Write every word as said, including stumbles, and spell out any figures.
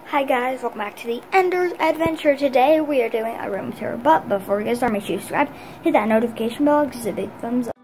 Hi guys, welcome back to the Ender's Adventure. Today we are doing a room tour, but before we get started, make sure you subscribe, hit that notification bell, give us a big thumbs up.